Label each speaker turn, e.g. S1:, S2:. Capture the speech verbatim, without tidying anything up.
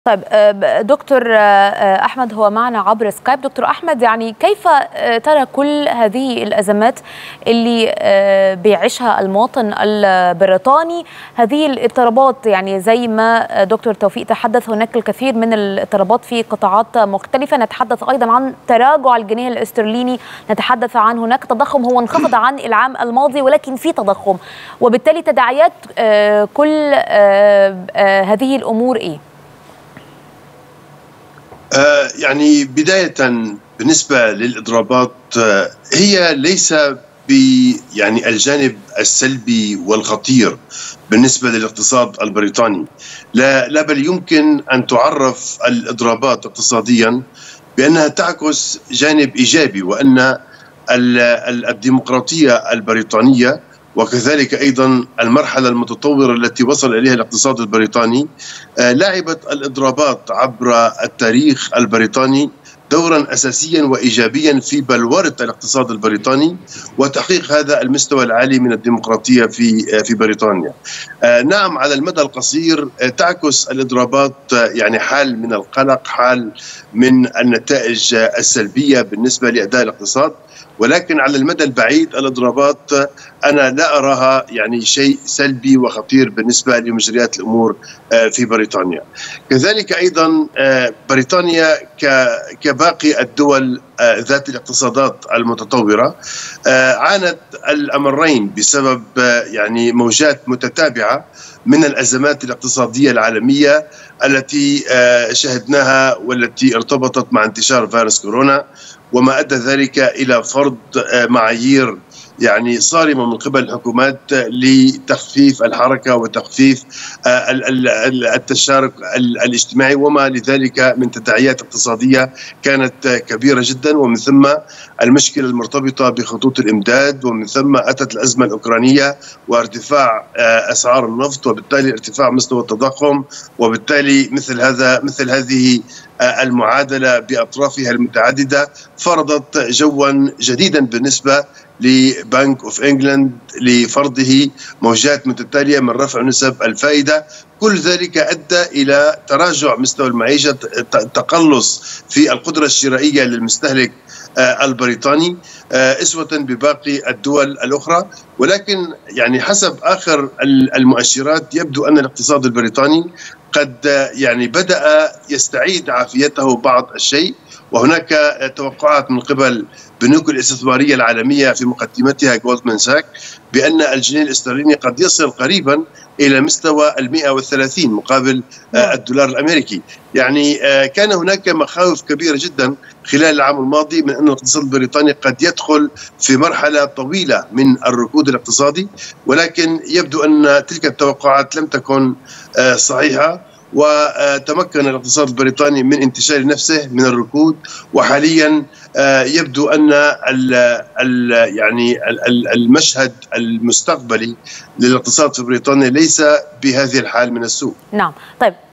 S1: طيب دكتور أحمد هو معنا عبر سكايب. دكتور أحمد، يعني كيف ترى كل هذه الأزمات اللي بيعيشها المواطن البريطاني؟ هذه الاضطرابات، يعني زي ما دكتور توفيق تحدث، هناك الكثير من الاضطرابات في قطاعات مختلفة. نتحدث أيضا عن تراجع الجنيه الاسترليني، نتحدث عن هناك تضخم هو انخفض عن العام الماضي ولكن في تضخم، وبالتالي تداعيات كل هذه الأمور إيه؟
S2: يعني بداية بالنسبة للإضرابات، هي ليس ب يعني الجانب السلبي والخطير بالنسبة للاقتصاد البريطاني، لا لا بل يمكن أن تعرف الإضرابات اقتصاديا بأنها تعكس جانب إيجابي، وأن الديمقراطية البريطانية وكذلك أيضا المرحلة المتطورة التي وصل إليها الاقتصاد البريطاني لعبت الإضرابات عبر التاريخ البريطاني دورا أساسيا وإيجابيا في بلورة الاقتصاد البريطاني وتحقيق هذا المستوى العالي من الديمقراطية في في بريطانيا. نعم، على المدى القصير تعكس الإضرابات يعني حال من القلق، حال من النتائج السلبية بالنسبة لأداء الاقتصاد، ولكن على المدى البعيد الإضرابات أنا لا أراها يعني شيء سلبي وخطير بالنسبة لمجريات الأمور في بريطانيا. كذلك أيضا بريطانيا كباقي الدول ذات الاقتصادات المتطورة عانت الأمرين بسبب يعني موجات متتابعة من الأزمات الاقتصادية العالمية التي شهدناها والتي ارتبطت مع انتشار فيروس كورونا، وما أدى ذلك إلى فرض معايير يعني صارمة من قبل الحكومات لتخفيف الحركة وتخفيف التشارك الاجتماعي، وما لذلك من تداعيات اقتصادية كانت كبيرة جدا، ومن ثم المشكلة المرتبطة بخطوط الإمداد، ومن ثم أتت الأزمة الأوكرانية وارتفاع أسعار النفط، وبالتالي ارتفاع مستوى التضخم، وبالتالي مثل هذا مثل هذه المعادلة بأطرافها المتعددة فرضت جوا جديدا بالنسبة لبنك اوف انجلاند لفرضه موجات متتالية من رفع نسب الفائدة. كل ذلك أدى إلى تراجع مستوى المعيشة، تقلص في القدرة الشرائية للمستهلك البريطاني أسوة بباقي الدول الأخرى. ولكن يعني حسب آخر المؤشرات يبدو أن الاقتصاد البريطاني قد يعني بدأ يستعيد عافيته بعض الشيء، وهناك توقعات من قبل بنوك الاستثمارية العالمية في مقدمتها جولدمان ساك بأن الجنيه الاسترليني قد يصل قريبا إلى مستوى المئة وثلاثين مقابل الدولار الأمريكي. يعني كان هناك مخاوف كبيرة جدا خلال العام الماضي من أن الاقتصاد البريطاني قد يدخل في مرحلة طويلة من الركود الاقتصادي، ولكن يبدو أن تلك التوقعات لم تكن صحيحة، وتمكن الاقتصاد البريطاني من انتشال نفسه من الركود. وحاليا يبدو أن ال ال يعني المشهد المستقبلي للاقتصاد في بريطانيا ليس بهذه الحال من السوء.
S1: نعم. طيب